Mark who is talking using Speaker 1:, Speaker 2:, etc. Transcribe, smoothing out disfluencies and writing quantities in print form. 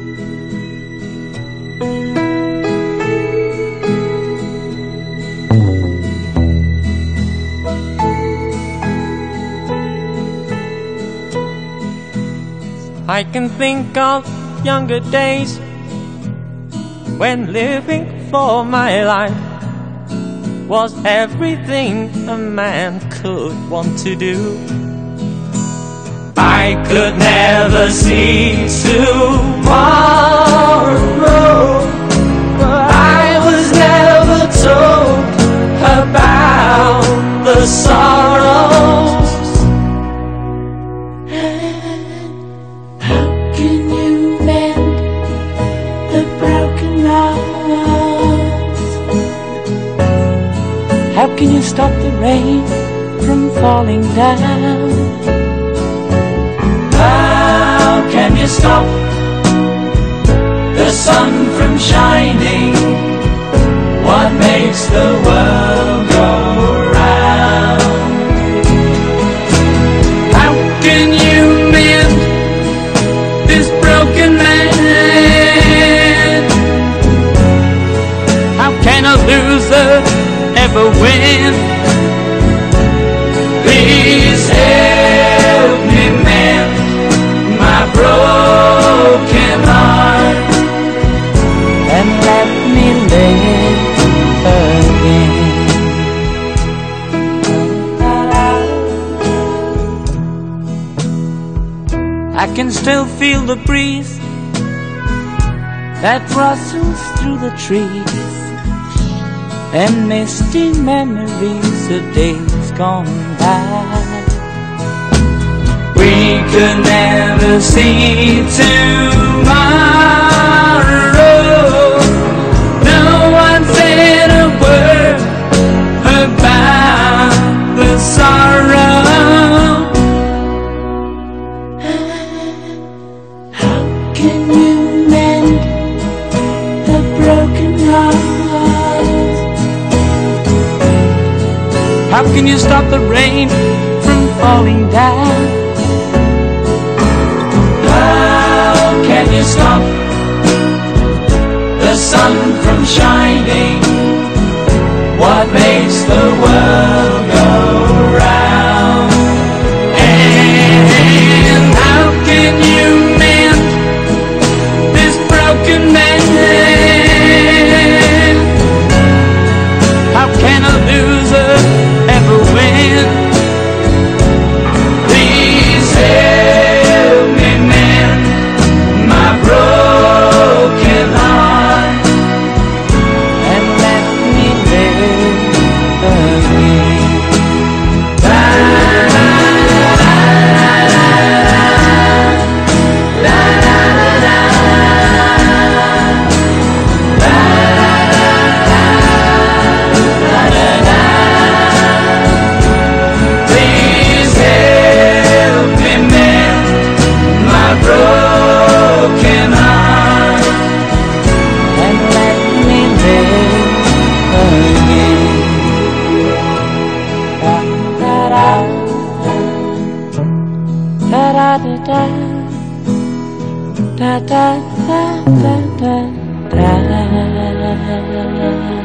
Speaker 1: I can think of younger days when living for my life was everything a man could want to do. I could never see tomorrow, but I was never told about the sorrows.
Speaker 2: How can you mend the broken hearts? How can you stop the rain from falling down?
Speaker 3: How can you stop the sun from shining? What makes the world go round? How can you mend this broken man?
Speaker 2: How can a loser ever win?
Speaker 3: Please help me mend my broken heart
Speaker 2: and let me live again. I can still feel the breeze that rustles through the trees, and misty memories of days gone by.
Speaker 3: we could never see tomorrow. No one said a word about the sorrow.
Speaker 2: How can you mend the broken heart? How can you stop the rain from falling down?
Speaker 3: How can you stop the sun from shining? What makes the world go round? And how can you mend this broken man?
Speaker 2: How can a loser ever win?
Speaker 3: Please help me mend my broken heart
Speaker 2: And let me live again.
Speaker 3: Please help me mend my broken heart
Speaker 2: And let me live again. Da da da da da da da da da da da.